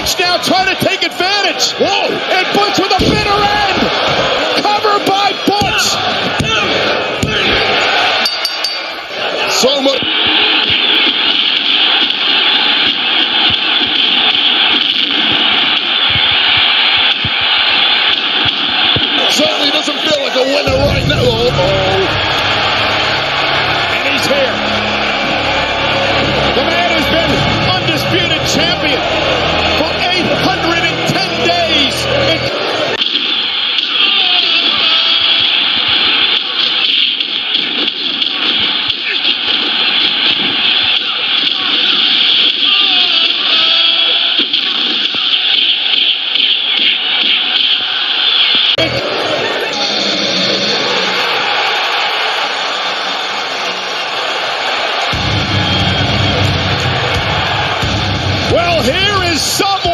Butch now trying to take advantage. Whoa! And Butch with a bitter end. Cover by Butch. So much. Certainly doesn't feel like a winner right now. And he's here. The man has been undisputed champion for 810 days. Well, here is someone